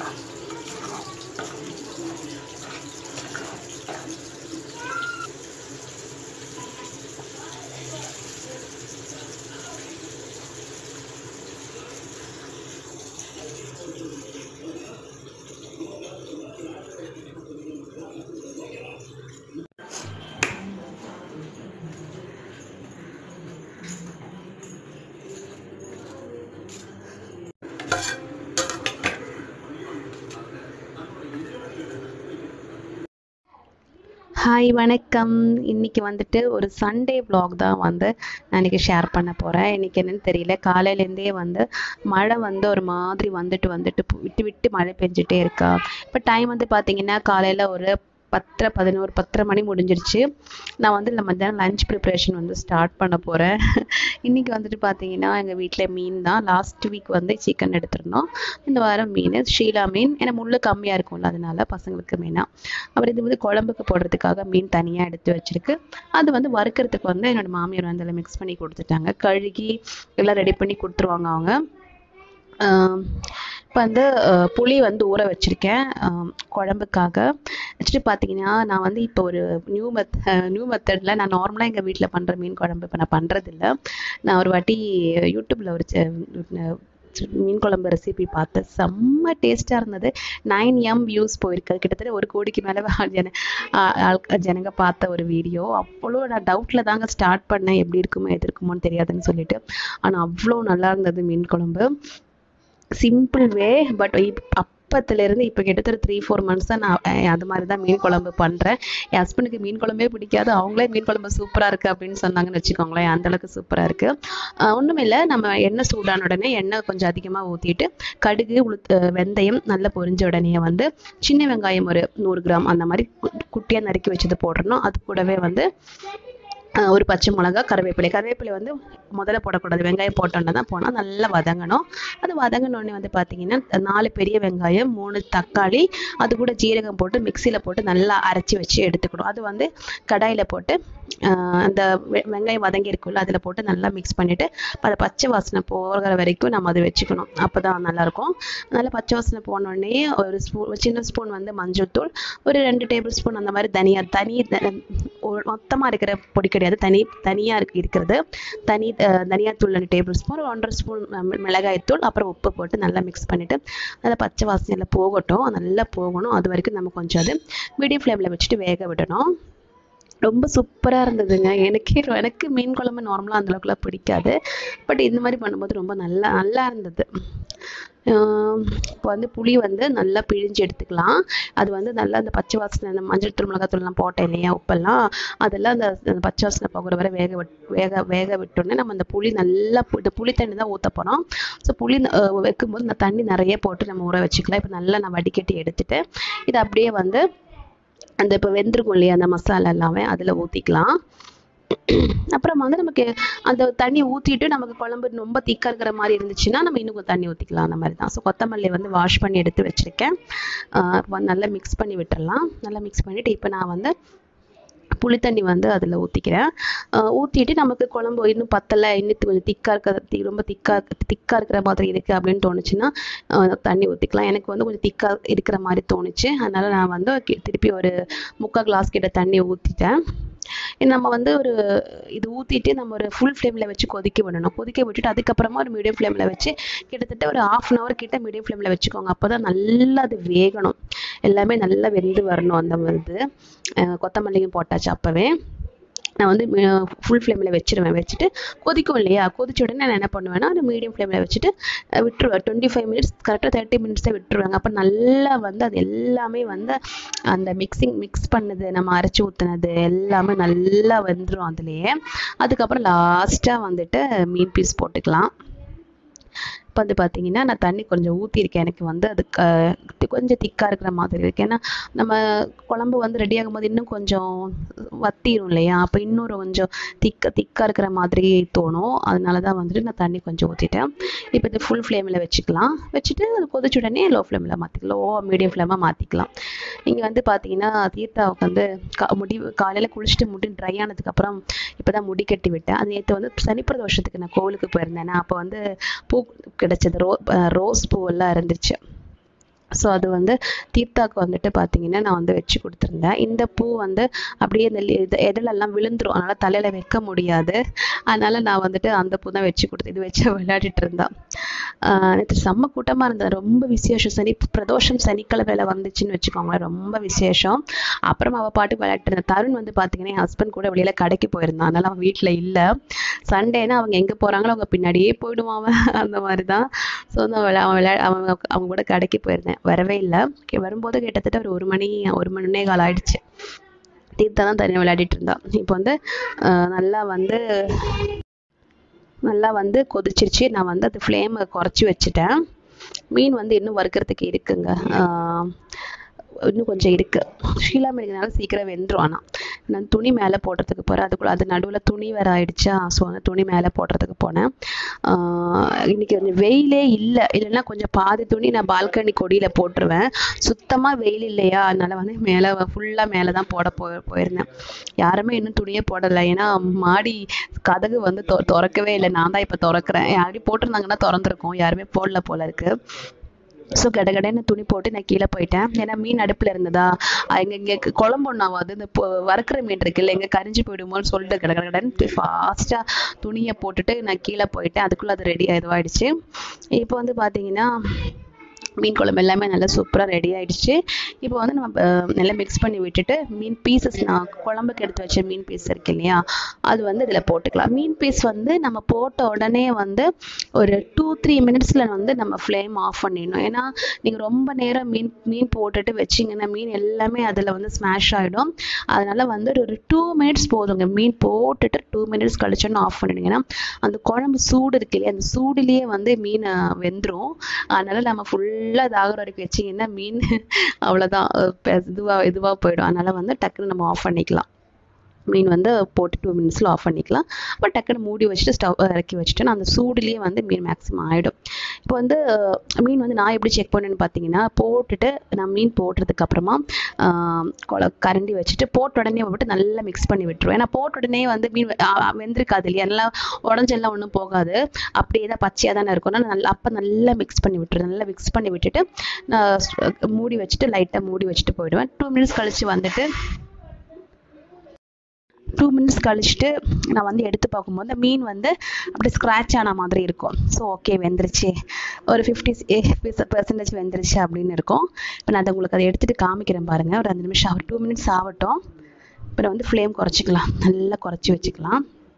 Hi வணக்கம். இன்னைக்கு வந்துட்டு ஒரு சண்டே vlog தான் வந்து நான் இன்னைக்கு ஷேர் பண்ண போகிறேன். இன்னைக்கு என்னன்னு தெரியல, காலையிலேருந்தே வந்து மழை வந்து ஒரு மாதிரி வந்துட்டு விட்டு விட்டு மழை பெஞ்சிட்டே இருக்கா. இப்போ டைம் வந்து பார்த்தீங்கன்னா காலையில் ஒரு 10:11 மணி முடிஞ்சிருச்சு. நான் வந்து இந்த மத்தியானம் லஞ்ச் ப்ரிப்ரேஷன் வந்து ஸ்டார்ட் பண்ண போகிறேன். இன்றைக்கி வந்துட்டு பார்த்தீங்கன்னா எங்கள் வீட்டில் மீன் தான். லாஸ்ட் வீக் வந்து சிக்கன் எடுத்துருந்தோம். இந்த வாரம் மீன் ஷீலா மீன், ஏன்னா முள்ளு கம்மியாக இருக்கும்ல, அதனால பசங்களுக்கு மீனாக. அப்புறம் இது வந்து குழம்புக்கு போடுறதுக்காக மீன் தனியாக எடுத்து வச்சுருக்கு. அது வந்து வறுக்கிறதுக்கு வந்து என்னோடய மாமியார் வந்து அதில் மிக்ஸ் பண்ணி கொடுத்துட்டாங்க. கழுகி எல்லாம் ரெடி பண்ணி கொடுத்துருவாங்க அவங்க. இப்போ வந்து புளி வந்து ஊற வச்சுருக்கேன் குழம்புக்காக. வச்சுட்டு பார்த்தீங்கன்னா நான் வந்து இப்போ ஒரு நியூ மெத்தடில் நான் நார்மலாக எங்கள் வீட்டில் பண்ணுற மீன் குழம்பு இப்போ நான் பண்ணுறதில்ல. நான் ஒரு வாட்டி யூடியூப்பில் ஒரு மீன் குழம்பு ரெசிபி பார்த்தேன். செம்ம டேஸ்ட்டாக இருந்தது. 9M வியூஸ் போயிருக்கு. கிட்டத்தட்ட 1 கோடிக்கு மேலே ஜனங்க பார்த்த ஒரு வீடியோ. அவ்வளோ நான் டவுட்டில் தாங்க ஸ்டார்ட் பண்ணேன், எப்படி இருக்குமோ எது இருக்குமோன்னு தெரியாதுன்னு சொல்லிட்டு. ஆனால் அவ்வளோ நல்லா இருந்தது மீன் குழம்பு. சிம்பிள் வே, பட் அப்பத்துலேருந்து இப்போ கிட்டத்தட்ட 3-4 months தான் நான் அது மாதிரி தான் மீன் குழம்பு பண்ணுறேன். என் ஹஸ்பண்டுக்கு மீன் குழம்பே பிடிக்காது. அவங்களே மீன் குழம்பு சூப்பராக இருக்குது அப்படின்னு சொன்னாங்கன்னு வச்சுக்கோங்களேன். அந்தளவுக்கு சூப்பராக இருக்குது. ஒன்றும் இல்லை, நம்ம எண்ணெய் சூடான உடனே எண்ணெய் கொஞ்சம் அதிகமாக ஊற்றிட்டு கடுகு வெந்தயம் நல்லா பொரிஞ்ச உடனே வந்து சின்ன வெங்காயம் ஒரு 100 கிராம் அந்த மாதிரி குட்டியாக நறுக்கி வச்சது போடணும். அது கூடவே வந்து ஒரு பச்சை மிளகா, கருவேப்பிலை வந்து முதல்ல போடக்கூடாது, வெங்காயம் போட்டோன்னா தான் போனால் நல்லா வதங்கணும். அது வதங்கினோடனே வந்து பார்த்தீங்கன்னா 4 பெரிய வெங்காயம், 3 தக்காளி, அது கூட ஜீரகம் போட்டு மிக்சியில் போட்டு நல்லா அரைச்சி வச்சு எடுத்துக்கணும். அது வந்து கடாயில் போட்டு அந்த வெங்காயம் வதங்கி இருக்குல்ல அதில் போட்டு நல்லா மிக்ஸ் பண்ணிவிட்டு அதை பச்சை வாசனை போகிற வரைக்கும் நம்ம அதை வச்சுக்கணும். அப்போ தான் நல்லாயிருக்கும். நல்லா பச்சை வாசனை போனோடனே ஒரு சின்ன ஸ்பூன் வந்து மஞ்சள்தூள், ஒரு 2 டேபிள் ஸ்பூன் அந்த மாதிரி மொத்தமாக இருக்கிற பொடி கிடையாது, தனியாக இருக்கிறது தனியாத்தூள் 2 டேபிள் ஸ்பூன், 1.5 ஸ்பூன் மிளகாய்த்தூள், அப்புறம் உப்பு போட்டு நல்லா மிக்ஸ் பண்ணிவிட்டு நல்லா பச்சை வாசனையில் போகட்டும், நல்லா போகணும். அது வரைக்கும் நம்ம கொஞ்சம் அது மீடியம் ஃப்ளேமில் வச்சுட்டு வேக விடணும். ரொம்ப சூப்பராக இருந்ததுங்க. எனக்கு மீன் குழம்பு நார்மலாக அந்தளவுக்குலாம் பிடிக்காது, பட் இந்த மாதிரி பண்ணும்போது ரொம்ப நல்லா இருந்தது. இப்போ வந்து புளி வந்து நல்லா பிழிஞ்சு எடுத்துக்கலாம். அது வந்து நல்லா அந்த பச்சை வாசனை, அந்த மஞ்சள் தூள் மிளகாத்தூள்லாம் போட்டேன் இல்லையா, உப்பெல்லாம், அதெல்லாம் அந்த பச்சை வாசனை போகிற வரை வேக விட்டோன்னே நம்ம அந்த புளி நல்லா புளி தண்ணி தான் ஊற்ற போகிறோம். ஸோ புளி வைக்கும்போது இந்த தண்ணி நிறைய போட்டு நம்ம ஊற வச்சுக்கலாம். இப்போ நல்லா நான் வடிகட்டி எடுத்துட்டு இதை அப்படியே வந்து அந்த இப்போ வெந்திருக்கும் இல்லையா அந்த மசாலா எல்லாமே அதில் ஊற்றிக்கலாம். அப்புறம் வந்து நமக்கு அந்த தண்ணி ஊற்றிட்டு நமக்கு குழம்பு ரொம்ப திக்காக இருக்கிற மாதிரி இருந்துச்சுன்னா நம்ம இன்னும் கொஞ்சம் தண்ணி ஊற்றிக்கலாம், அந்த மாதிரி தான். ஸோ கொத்தமல்லி வந்து வாஷ் பண்ணி எடுத்து வச்சுருக்கேன். நல்லா மிக்ஸ் பண்ணி விட்டுடலாம். நல்லா மிக்ஸ் பண்ணிவிட்டு இப்போ நான் வந்து புளித்தண்ணி வந்து அதில் ஊற்றிக்கிறேன். ஊற்றிட்டு நமக்கு குழம்பு இன்னும் பத்தலை, இன்னும் கொஞ்சம் ரொம்ப திக்காக இருக்கிற மாதிரி இருக்குது அப்படின்னு தோணுச்சுன்னா தண்ணி ஊற்றிக்கலாம். எனக்கு வந்து கொஞ்சம் திக்காக இருக்கிற மாதிரி தோணுச்சு, அதனால் நான் வந்து திருப்பி ஒரு 3/4 கிளாஸ் கிட்ட தண்ணி ஊற்றிட்டேன். நம்ம வந்து இது ஊற்றிட்டு நம்ம ஒரு ஃபுல் ஃப்ளேமில் வச்சு கொதிக்க விட்டுட்டு அதுக்கப்புறமா ஒரு மீடியம் ஃப்ளேமில் வச்சு கிட்டத்தட்ட ஒரு 1/2 hour கிட்ட மீடியம் ஃப்ளேமில் வச்சுக்கோங்க. அப்போ தான் நல்லா அது வேகணும், எல்லாமே நல்லா வெந்து வரணும். அந்த இது கொத்தமல்லியும் போட்டாச்சு அப்போவே. நான் வந்து ஃபுல் ஃப்ளேமில் வச்சுட்டு கொதிக்கும் இல்லையா, கொதிச்ச உடனே நான் என்ன பண்ணுவேன்னா அது மீடியம் ஃப்ளேமில் வச்சுட்டு விட்டுருவேன். 25 minutes கரெக்டாக 30 minutes தான் விட்டுருவாங்க. அப்போ நல்லா வந்து அது எல்லாமே வந்து அந்த மிக்ஸ் பண்ணது, நம்ம அரைச்சி ஊற்றுனது எல்லாமே நல்லா வெந்துடும் அதுலேயே. அதுக்கப்புறம் லாஸ்ட்டாக வந்துட்டு மீன் பீஸ் போட்டுக்கலாம். இப்போ வந்து பார்த்தீங்கன்னா நான் தண்ணி கொஞ்சம் ஊற்றிருக்கேன். எனக்கு வந்து அது கொஞ்சம் திக்காக இருக்கிற மாதிரி இருக்குது. ஏன்னா நம்ம குழம்பு வந்து ரெடி ஆகும்போது இன்னும் கொஞ்சம் வத்திரும் இல்லையா, அப்போ இன்னொரு கொஞ்சம் திக்காக இருக்கிற மாதிரி தோணும். அதனால தான் வந்துட்டு நான் தண்ணி கொஞ்சம் ஊற்றிட்டேன். இப்போ இது ஃபுல் ஃப்ளேமில் வச்சுட்டு அது கொதிச்ச உடனே லோ ஃப்ளேமில் மாற்றிக்கலாம், மீடியம் ஃப்ளேமாக மாற்றிக்கலாம். இங்கே வந்து பார்த்தீங்கன்னா தீர்த்தாவுக்கு வந்து காலையில் குளிச்சுட்டு முடி ட்ரை ஆனதுக்கப்புறம் இப்போ தான் முடி கட்டி விட்டேன். அது நேற்று வந்து சனிப்பிரதோஷத்துக்கு நான் கோவிலுக்கு போயிருந்தேன். அப்போ வந்து பூ கிடைச்சது, ரோஸ் பூவெல்லாம் இருந்துச்சு. ஸோ அது வந்து தீர்த்தாக்கு வந்துட்டு பார்த்தீங்கன்னா நான் வந்து வச்சு கொடுத்துருந்தேன். இந்த பூ வந்து அப்படியே இந்த இதழெல்லாம் விழுந்துரும், அதனால் தலையில் வைக்க முடியாது. அதனால் நான் வந்துட்டு அந்த பூ தான் வச்சு கொடுத்தேன். இது வச்சு விளையாடிட்டு இருந்தான். நேற்று செம்ம கூட்டமாக இருந்தது. ரொம்ப விசேஷம். பிரதோஷம் சனிக்கிழமையில வந்துச்சுன்னு வச்சுக்கோங்களேன், ரொம்ப விசேஷம். அப்புறம் அவள் பாட்டுக்கு விளையாட்டு இருந்தா. தருண் வந்து பார்த்தீங்கன்னா என் ஹஸ்பண்ட் கூட வெளியில் கடைக்கு போயிருந்தான், அதனால் அவன் வீட்டில் இல்லை. சண்டேனா அவங்க எங்கே போகிறாங்களோ அவங்க பின்னாடியே போயிடுவான் அவன், அந்த மாதிரி தான். ஸோ வந்து அவங்க கூட கடைக்கு போயிருந்தேன், வரவே இல்லை. வரும்போது கிட்டத்தட்ட ஒரு மணி 1 மணி ஆயிடுச்சு. தீர்த்தா தான் தனியாக விளையாடிட்டு இருந்தா. இப்போ வந்து நல்லா வந்து கொதிச்சிருச்சு. நான் வந்து அது ஃப்ளேமை குறைச்சி வச்சுட்டேன். மீன் வந்து இன்னும் வறுக்கிறதுக்கு இருக்குங்க, இன்னும் கொஞ்சம் இருக்குது. ஷீலா மீனுனால சீக்கிரம் வெந்துடும். ஆனால் நான் துணி மேலே போடுறதுக்கு போகிறேன், அதுக்குள்ளே அது நடுவில் துணி வேறு ஆயிடுச்சா. ஸோ அந்த துணி மேலே போடுறதுக்கு போனேன். இன்றைக்கி கொஞ்சம் வெயிலே இல்லைன்னா கொஞ்சம் பாதி துணி நான் பால்கனி கொடியில் போட்டுருவேன். சுத்தமாக வெயில் இல்லையா, அதனால் வந்து மேலே ஃபுல்லாக மேலே தான் போயிருந்தேன். யாருமே இன்னும் துணியே போடலை, ஏன்னா மாடி கதவு வந்து திறக்கவே இல்லை. நான் தான் இப்போ திறக்கிறேன். யாரும் போட்டிருந்தாங்கன்னா திறந்துருக்கோம், யாருமே போடல போல இருக்குது. ஸோ கடகடன்னு துணி போட்டு நான் கீழே போயிட்டேன். ஏன்னா மீன் அடுப்பில் இருந்ததா, இங்கே குழம்பு ஒன்றாவது இந்த வறுக்கிற மீன் இருக்குல்ல, எங்கே கரிஞ்சு போயிடுமோன்னு சொல்லிட்டு கடகடன்னு ஃபாஸ்ட்டாக துணியை போட்டுட்டு நான் கீழே போயிட்டேன். அதுக்குள்ளே அது ரெடி இதுவாகிடுச்சு. இப்போ வந்து பார்த்தீங்கன்னா மீன் குழம்பு எல்லாமே நல்லா சூப்பராக ரெடி ஆகிடுச்சு. இப்போ வந்து நம்ம நல்லா மிக்ஸ் பண்ணி விட்டுட்டு மீன் பீசஸ், நான் குழம்புக்கு எடுத்து வச்ச மீன் பீஸ் இருக்கு இல்லையா, அது வந்து இதில் போட்டுக்கலாம். மீன் பீஸ் வந்து நம்ம போட்ட உடனே வந்து ஒரு 2-3 மினிட்ஸில் வந்து நம்ம ஃப்ளேம் ஆஃப் பண்ணிடணும். ஏன்னா நீங்கள் ரொம்ப நேரம் மீன் போட்டுட்டு வச்சிங்கன்னா மீன் எல்லாமே அதில் வந்து ஸ்மாஷ் ஆகிடும். அதனால் வந்து ஒரு 2 மினிட்ஸ் போதுங்க. மீன் போட்டுட்டு 2 மினிட்ஸ் கழிச்சோன்னு ஆஃப் பண்ணிடுங்கன்னா அந்த குழம்பு சூடு இருக்கு இல்லையா, அந்த சூடுலேயே வந்து மீன் வெந்துடும். அதனால் நம்ம ஃபுல்லாக தாகிற வரைக்கும் வச்சிங்கன்னா மீன் அவ்வளோதான், இதுவாக போயிடும். அதனால் வந்து டக்குன்னு நம்ம ஆஃப் பண்ணிக்கலாம். மீன் வந்து போட்டு 2 மினிட்ஸில் ஆஃப் பண்ணிக்கலாம். அப்புறம் டக்குன்னு மூடி வச்சுட்டு ஸ்டவ் இறக்கி வச்சுட்டு அந்த சூடுலேயே வந்து மீன் மேக்ஸிமம் ஆகிடும். இப்போ வந்து மீன் வந்து நான் எப்படி செக் பண்ணேன்னு பார்த்தீங்கன்னா, போட்டுட்டு நான் மீன் போடுறதுக்கப்புறமா கரண்டி வச்சுட்டு போட்ட உடனே விட்டு நல்லா மிக்ஸ் பண்ணி விட்டுருவேன். ஏன்னா போட்ட உடனே வந்து மீன் வெந்திருக்காது இல்லையா, நல்லா உடஞ்செல்லாம் ஒன்றும் போகாது, அப்படியே தான் பச்சையாக தானே இருக்கும். அப்போ நல்லா மிக்ஸ் பண்ணி விட்டுருவேன். நல்லா மிக்ஸ் பண்ணி விட்டுட்டு நான் மூடி வச்சுட்டு லைட்டாக மூடி வச்சுட்டு போயிடுவேன். 2 மினிட்ஸ் கழித்து வந்துட்டு 2 மினிட்ஸ் கழிச்சுட்டு நான் வந்து எடுத்து பார்க்கும்போது மீன் வந்து அப்படி ஸ்க்ராட்ச் ஆன மாதிரி இருக்கும். ஸோ ஓகே வெந்துருச்சு, ஒரு 50% வெந்துருச்சு அப்படின்னு இருக்கும். இப்போ நான் அதை உங்களுக்கு அதை எடுத்துகிட்டு காமிக்கிறேன் பாருங்கள். ஒரு 5 நிமிஷம் 2 மினிட்ஸ் ஆகட்டும். இப்போ வந்து ஃப்ளேம் குறைச்சிக்கலாம், நல்லா குறைச்சி வச்சுக்கலாம்.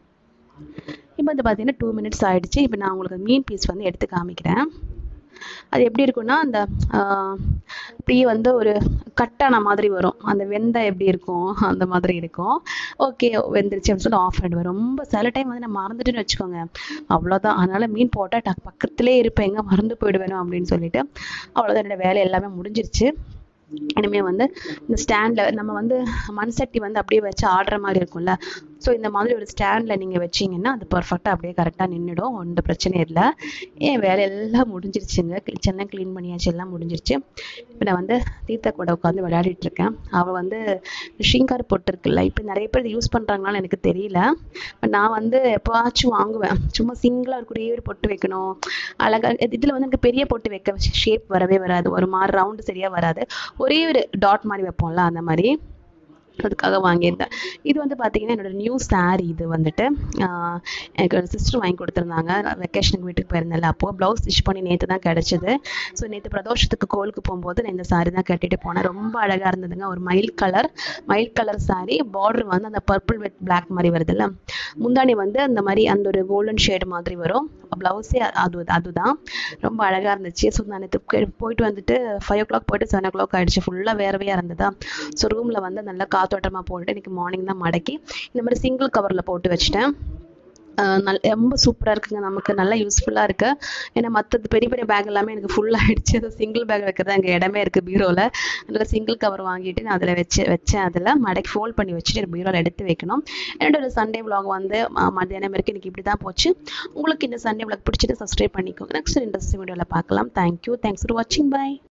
இப்போ வந்து பார்த்தீங்கன்னா 2 மினிட்ஸ் ஆகிடுச்சு. இப்போ நான் உங்களுக்கு மீன் பீஸ் வந்து எடுத்து காமிக்கிறேன். அது எப்படி இருக்குன்னா, அந்த அப்படியே வந்து ஒரு கட்டான மாதிரி வரும். அந்த வெந்தயம் எப்படி இருக்கும் அந்த மாதிரி இருக்கும். ஓகே வெந்துருச்சு அப்படின்னு சொல்லி ஆஃப் பண்ணிடுவேன். ரொம்ப சில டைம் வந்து நான் மறந்துட்டுன்னு வச்சுக்கோங்க, அவ்வளோதான். அதனால் மீன் போட்டால் பக்கத்துலேயே இருப்பேன், எங்கே மறந்து போயிடுவேணும் அப்படின்னு சொல்லிட்டு. அவ்வளோதான், என்னோட வேலை எல்லாமே முடிஞ்சிருச்சு. இனிமேல் வந்து இந்த ஸ்டாண்டில் நம்ம வந்து மண் சட்டி வந்து அப்படியே வச்சு ஆடுற மாதிரி இருக்கும்ல, ஸோ இந்த மாதிரி ஒரு ஸ்டாண்டில் நீங்கள் வச்சிங்கன்னா அது பர்ஃபெக்டாக அப்படியே கரெக்டாக நின்றுடும், ஒன்றும் பிரச்சனை இல்லை. ஏன் வேலை எல்லாம் முடிஞ்சிருச்சுங்க, கிச்சன்லாம் க்ளீன் பண்ணியாச்சு, எல்லாம் முடிஞ்சிருச்சு. இப்போ நான் வந்து தீர்த்த கூட உட்காந்து விளையாடிட்டு இருக்கேன். அவள் வந்து ஷிங்கார் பொட்டு இருக்குல்ல, இப்போ நிறைய பேர் யூஸ் பண்ணுறாங்களான்னு எனக்கு தெரியல. பட் நான் வந்து எப்போவாச்சும் வாங்குவேன், சும்மா சிங்கிளாக இருக்கக்கூடிய ஒரு பொட்டு வைக்கணும் அழகாக. இதில் வந்து எனக்கு பெரிய பொட்டு வைக்க ஷேப் வரவே வராது, ஒரு மாதிரி ரவுண்டு சரியாக வராது, ஒரே ஒரு டாட் மாதிரி வைப்போம்ல அந்த மாதிரி, அதுக்காக வாங்கியிருந்தேன். இது வந்து பார்த்தீங்கன்னா என்னோட நியூ சாரீ. இது வந்துட்டு எனக்கு ஒரு சிஸ்டர் வாங்கி கொடுத்துருந்தாங்க. வெக்கேஷனுக்கு வீட்டுக்கு போயிருந்தேன்ல, அப்போது ப்ளவுஸ் ஸ்டிச் பண்ணி நேற்று தான் கிடச்சிது. ஸோ நேற்று பிரதோஷத்துக்கு கோயிலுக்கு போகும்போது நான் இந்த சாரீ தான் கட்டிட்டு போனேன். ரொம்ப அழகாக இருந்ததுங்க. ஒரு மயில் கலர் சாரீ. பார்டர் வந்து அந்த பர்பிள் வித் பிளாக் மாதிரி வருதுல்ல, முந்தானி வந்து அந்த மாதிரி அந்த ஒரு கோல்டன் ஷேடு மாதிரி வரும். ப்ளவுஸே அதுதான் ரொம்ப அழகாக இருந்துச்சு. ஸோ நான் நேற்று போயிட்டு வந்துட்டு 5 o'clock போயிட்டு 7 o'clock ஆகிடுச்சு. ஃபுல்லாக வேறவையாக இருந்ததா. ஸோ ரூமில் வந்து நல்லா காத்தோட்டமாக போட்டுட்டு இன்றைக்கி மார்னிங் தான் மடக்கி இந்த மாதிரி சிங்கிள் கவரில் போட்டு வச்சுட்டேன். ரொம்ப சூப்பராக இருக்குங்க, நமக்கு நல்லா யூஸ்ஃபுல்லாக இருக்குது. ஏன்னா மற்றது பெரிய பெரிய பேக் எல்லாமே எனக்கு ஃபுல் ஆகிடுச்சு. அது சிங்கிள் பேக் வைக்கிறது அங்கே இடமே இருக்குது பீரோவில். அதில் சிங்கிள் கவர் வாங்கிட்டு நான் அதில் வச்சேன். அதில் மடக்கி ஃபோல்ட் பண்ணி வச்சுட்டு பீரோவில் எடுத்து வைக்கணும். என்னோட சண்டே விலாக் வந்து மத்தியானம் வரைக்கும் எனக்கு இப்படி தான் போச்சு. உங்களுக்கு இந்த சண்டே விலாக் பிடிச்சிட்டு சப்ஸ்கிரைப் பண்ணிக்கோங்க. நெக்ஸ்ட் இன்ட்ரெஸ்டிங் வீடியோவில் பார்க்கலாம். தேங்க்யூ, தேங்க்ஸ் ஃபார் வாட்சிங், பை.